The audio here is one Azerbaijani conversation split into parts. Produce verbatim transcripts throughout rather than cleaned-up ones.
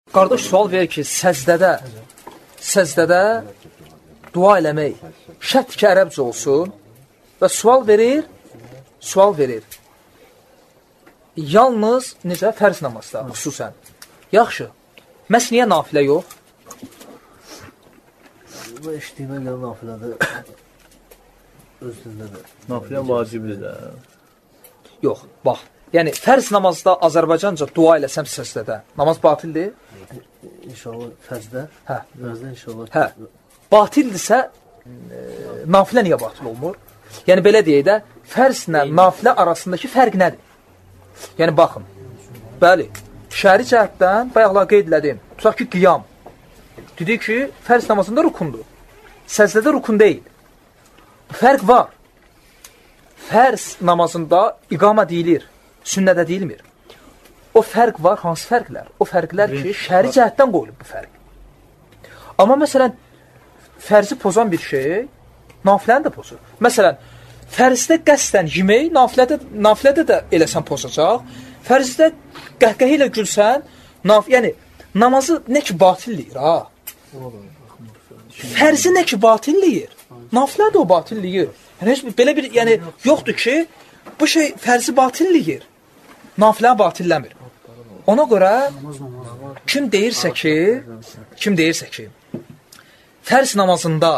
Qardaş sual verir ki, səzdədə, səzdədə dua eləmək şərt ki, ərəbcə olsun və sual verir, sual verir. Yalnız, necə, fərz namazda, xüsusən. Yaxşı, məhz niyə nafilə yox? Bu eşitdiyimə görə nafilədə öz dilindədir. Nafilə vacibdir də. Yox, bax. Yəni, fərz namazda Azərbaycanca dua eləsəm səslədə, namaz batildir? İnşallah fərzdə. Hə. Fərzdə inşallah. Hə. Batildirsə, e, nafilə niyə batil olmur? Yəni, belə deyək də, fərzlə nafilə arasındakı fərq nədir? Yəni, baxın. Bəli, şəri cəhətdən bayaqlar qeyd elədim. Tutaq ki, qiyam. Dedik ki, fərz namazında rukundur. Səzdədə rukun deyil. Fərq var. Fərz namazında iqama deyilir, sünnədə deyilmir. O fərq var, hansı fərqlər? O fərqlər ki, şəri cəhətdən qoyulub bu fərq. Amma məsələn, fərzi pozan bir şey, nafiləni də pozur. Məsələn, fərzdə qəsdən yemək, nafilədə, nafilədə də eləsən pozacaq. Fərzdə qəhqəhi ilə gülsən, naf yəni, namazı nə ki batilləyir, ha? Fərzi nə ki batilləyir, nafilə də o batilləyir. Yəni, heç belə bir, yəni, yoxdur ki, bu şey fərzi batilləyir, nafilə batilləmir. Ona görə, kim deyirsə ki, kim deyirsə ki, fərz namazında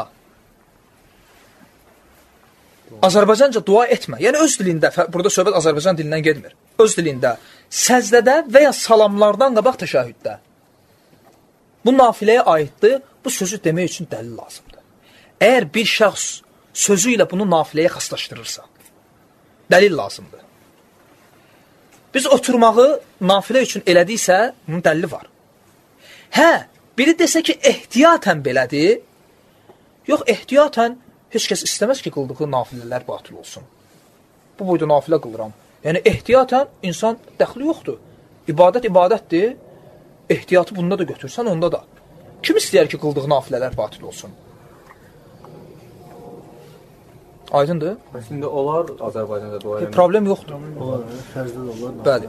Azərbaycanca dua etmə. Yəni, öz dilində, burada söhbət Azərbaycan dilindən gedmir. Öz dilində, səzdədə və ya salamlardan qabaq təşəhhüddə. Bu nafiləyə aiddir, bu sözü demək üçün dəlil lazımdır. Əgər bir şəxs sözü ilə bunu nafiləyə xaslaşdırırsa, dəlil lazımdır. Biz oturmağı nafilə üçün elədiksə, bunun dəlili var. Hə, biri desə ki, ehtiyatən belədir, yox, ehtiyatən heç kəs istəməz ki, qıldığı nafilələr batil olsun. Bu boyda nafilə qılıram. Yəni, ehtiyatən insan dəxli yoxdur. İbadət ibadətdir, ehtiyatı bunda da götürsən, onda da. Kim istəyər ki, qıldığı nafilələr batil olsun? Aydındır? Əslində, onlar Azərbaycanda dua eləmək. Problem yoxdur. Onlar, fərzdə də onlar. Bəli.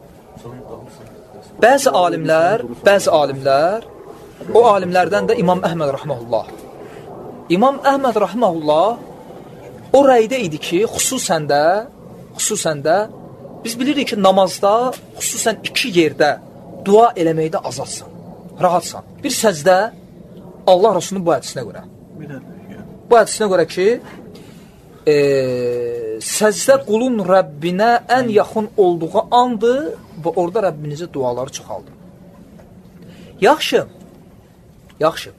Bəzi alimlər, bəzi alimlər, o alimlərdən də İmam Əhməd rəhməhullah. İmam Əhməd rəhməhullah o rəydə idi ki, xüsusən də, xüsusən də, biz bilirik ki, namazda, xüsusən iki yerdə dua eləməkdə azadsan, rahatsan. Bir səzdə, Allah Rasulunun bu hədisinə görə. Bu hədisinə görə ki, e, səzdə qulun Rəbbinə ən yaxın olduğu andır və orada Rəbbinizi duaları çıxaldı. Yaxşı, yaxşı.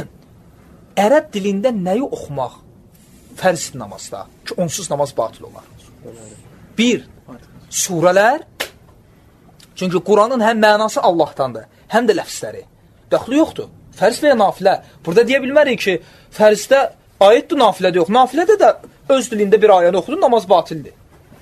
Ərəb dilində nəyi oxumaq fərz namazda ki, onsuz namaz batil olar? Bir, surələr, çünki Quranın həm mənası Allahdandır, həm də ləfsləri. Dəxli yoxdur, fərz və ya nafilə. Burada deyə bilmərik ki, fərzdə ayətdir, nafilədə yox. Nafilədə də öz dilində bir ayəni oxudun, namaz batildir.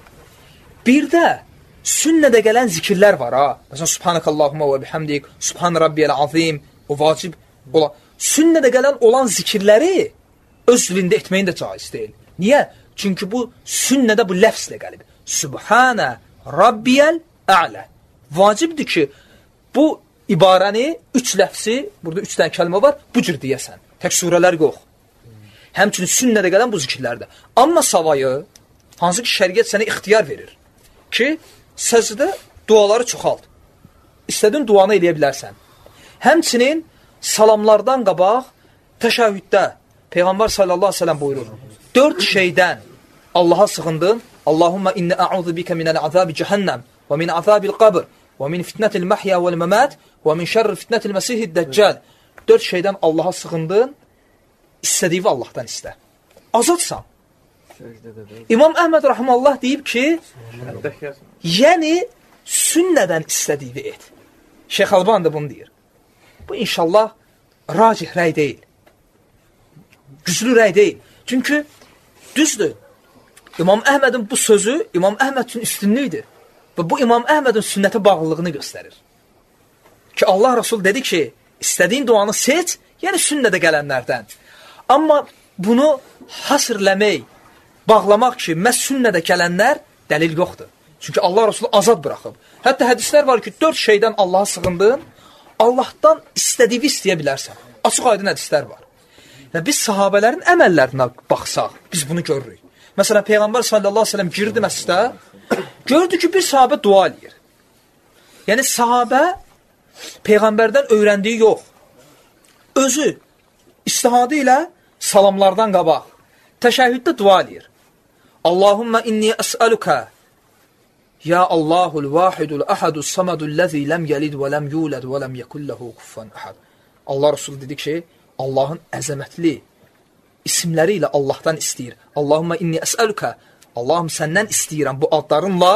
Bir də sünnədə gələn zikirlər var, ha. Məsələn, Subhanəkallahumma və bihamdik, Subhan Rabbiyəl azim, o vacib ola. Sünnədə gələn olan zikirləri öz dilində etməyin də caiz deyil. Niyə? Çünki bu sünnədə bu ləfslə gəlib. Subhanə Rabbiyəl ə'lə. Vacibdir ki, bu ibarəni, üç ləfsi, burada üç dənə kəlmə var, bu cür deyəsən. Tək surələr yox. Həmçinin sünnədə gələn bu zikirlərdə. Amma savayı, hansı ki, şəriət sənə ixtiyar verir ki, səzdə duaları çoxalt. İstədin duanı eləyə bilərsən. Həmçinin salamlardan qabaq, təşəhhüddə Peyğəmbər sallallahu aleyhi ve sellem buyurur. Dörd şeydən Allaha sığındın. Allahumma inni a'udhu bika minəl azabi cəhənnəm və min azabil qabr və min fitnətil məhya vəl məmət və min şərri fitnətil məsihid dəccəl. Dörd şeydən Allaha sığındın, istədiyi Allahdan istə. Azadsan. İmam Əhməd rəhməllah deyib ki, yəni sünnədən istədiyi et. Şeyx Alban da bunu deyir. Bu inşallah racih rəy deyil. Güclü rəy deyil. Çünki düzdür. İmam Əhmədin bu sözü İmam Əhməd üçün üstünlüydür. Və bu İmam Əhmədin sünnətə bağlılığını göstərir. Ki Allah Rasul dedi ki, istədiyin duanı seç, yəni sünnədə gələnlərdən. Amma bunu hasırləmək, bağlamaq ki, məhz sünnədə gələnlər dəlil yoxdur. Çünki Allah Rasul azad bıraxıb. Hətta hədislər var ki, dörd şeydən Allaha sığındın, Allahdan istədiyini istəyə bilərsən. Açıq aydın hədislər var. Və biz sahabələrin əməllərinə baxsaq, biz bunu görürük. Məsələn, Peyğəmbər sallallahu əleyhi və səlləm girdi məscidə, gördü ki, bir sahabə dua eləyir. Yəni sahabə Peyğəmbərdən öyrəndiyi yox. Özü istihadə ilə salamlardan qabaq təşəhhüddə dua eləyir. Allahumma inni əs'aluka ya Allahul vahidul ahadus samadul ləzi ləm yəlid və ləm yulad və ləm yekulləhu kuffan ahad. Allah Resulü dedi ki, Allahın əzəmətli isimləri ilə Allahdan istəyir. Allahumma inni əs'aluka, Allahım səndən istəyirəm bu adlarınla.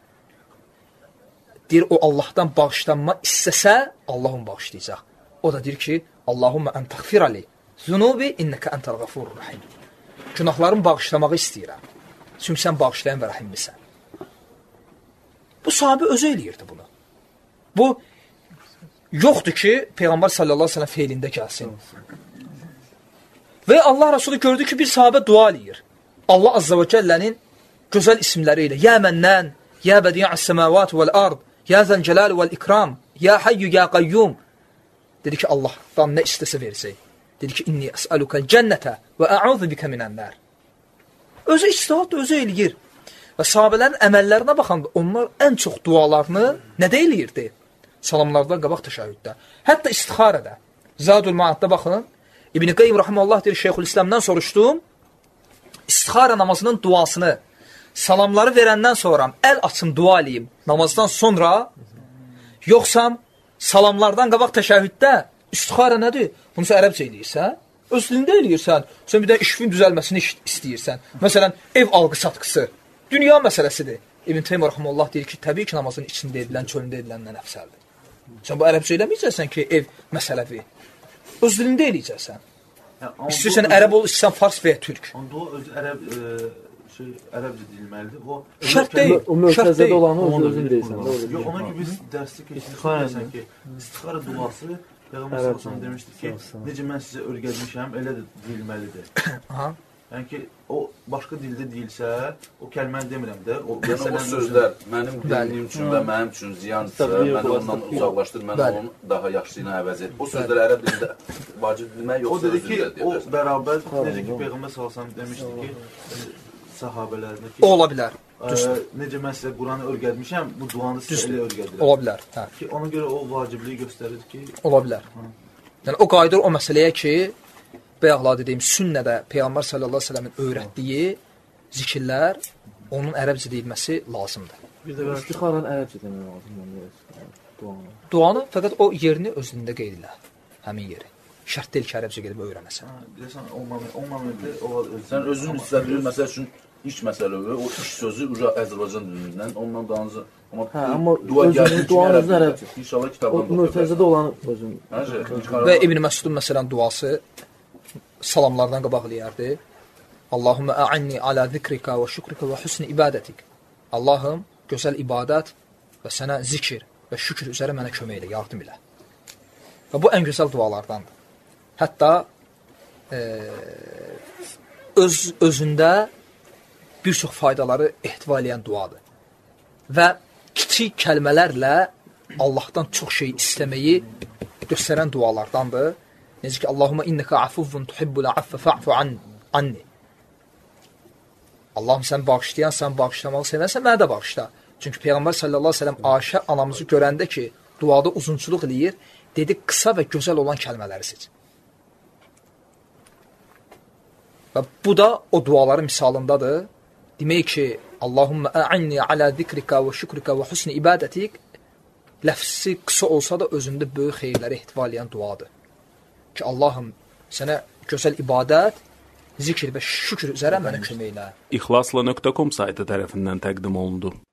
Deyir, o Allahdan bağışlanma istəsə, Allah onu bağışlayacaq. O da deyir ki, Allahumma ən təğfirəli zunubi innəkə əntəl qafurur rəhim. Günahlarımı bağışlamağı istəyirəm. Çünki sən bağışlayan və rəhimlisən. Bu sahabə özü eləyirdi bunu. Bu, yoxdur ki, Peyğəmbər sallallahu əleyhi və səlləm feilində gəlsin. Və Allah Resulü gördü ki, bir sahabə dua eləyir. Allah Azza və Cəllənin gözəl isimləri ilə. Yə məndən, yə bədiyyəs səməvat vəl-ard, yə zəl-cəlal vəl-ikram, yə hayyü, yə qayyum. Dedi ki, Allahdan nə istəsə versək. Dedi ki, inni əsəlukəl cənnətə və ə'udhu bikə minənlər. Özü istihad da özü eləyir. Və sahabələrin əməllərinə baxanda onlar ən çox dualarını nədə eləyirdi? Salamlardan qabaq təşəhhüddə. Hətta istixarədə. Zadul Ma'adda baxın. İbn-i Qayyim rahimehullah deyir, Şeyxülislamdan soruşdum. İstixarə namazının duasını salamları verəndən sonra əl açım dua eləyim namazdan sonra, yoxsa salamlardan qabaq təşəhhüddə istixarə nədir? Bunu sən ərəbcə eləyirsən, öz dilində eləyirsən, sən bir də işin düzəlməsini istəyirsən. Məsələn, ev alqı satqısı, dünya məsələsidir. İbn Teymiyyə rahimehullah deyir ki, təbii ki, namazın içində edilən, çölündə ediləndən əfsəldir. Sən bu ərəbcə eləməyəcəksən ki, ev məsələvi. Öz dilində eləyəcəksən. İstəyirsən ərəb ol, istəyirsən fars və ya türk. Onda o öz ərəb şey ərəbcə deyilməlidir. O şərt deyil. O mövqəzədə olanı öz özün deyirsən. Yox, ona ki biz dərsdə keçirsən ki, istixara duası Peyğəmbər sallallahu əleyhi və səlləm demişdi ki, necə mən sizə öyrətmişəm, elə də deyilməlidir. Aha. Yəni ki, o başqa dildə deyilsə, o kəlməni demirəm də, o məsələn o sözlər mənim dilim üçün və mənim üçün ziyançı, məni ondan uzaqlaşdır, mən onu daha yaxşı ilə əvəz et. O sözlər ərəb dilində vacib demək yoxsa özü ilə deyir. O dedi ki, o bərabər, necə ki, Peyğəmbər sallallahu əleyhi və səlləm demişdi ki, sahabələrinə ki, ola bilər. Necə mən sizə Quranı öyrətmişəm, bu duanı sizə elə öyrədirəm. Ola bilər. Hə. Ki, ona görə o vacibliyi göstərir ki, ola bilər. Yəni o qayıdır o məsələyə ki, bayaqla dediyim sünnədə Peyğəmbər sallallahu əleyhi və səlləmin öyrətdiyi zikirlər onun ərəbcə deyilməsi lazımdır. Bir də istixaranın ərəbcə demək lazımdır. Duanı. Duanı fəqət o yerini özündə qeyd elə. Həmin yeri. Şərt deyil ki, ərəbcə gedib öyrənəsən. Deyəsən, o momentdə o sən özün istədiyin məsəl üçün iş məsələvi, o iş sözü uca Azərbaycan dilindən, ondan danıcı. Amma özünün duanı özün ərəbcə. İnşallah kitabdan o mövqəzədə olanı özün. Və İbn Məsudun məsələn duası salamlardan qabaq eləyərdi. Allahumma a'inni ala zikrika və şükrika və husni ibadətik. Allahım, gözəl ibadət və sənə zikir və şükür üzərə mənə kömək elə, yardım elə. Və bu ən gözəl dualardandır. Hətta e, öz özündə bir çox faydaları ehtiva edən duadır. Və kiçik kəlmələrlə Allahdan çox şey istəməyi göstərən dualardandır. Necə ki, Allahumma innəkə afuvun tuhibbul affə fa'fu anni. Allahım, sən bağışlayan, sən bağışlamağı sevənsən, mənə də bağışla. Çünki Peyğəmbər sallallahu əleyhi və səlləm Ayşə anamızı görəndə ki, duada uzunçuluq eləyir, dedi, qısa və gözəl olan kəlmələri seç. Və bu da o duaların misalındadır. Demək ki, Allahumma a'inni ala zikrika və şükrika və husni ibadətik ləfsi qısa olsa da özündə böyük xeyirləri ehtiva edən duadır. Ki, Allahım, sənə gözəl ibadət, zikr və şükür üzərə mənə kömək elə. İxlasla nöqtə com saytı tərəfindən təqdim olundu.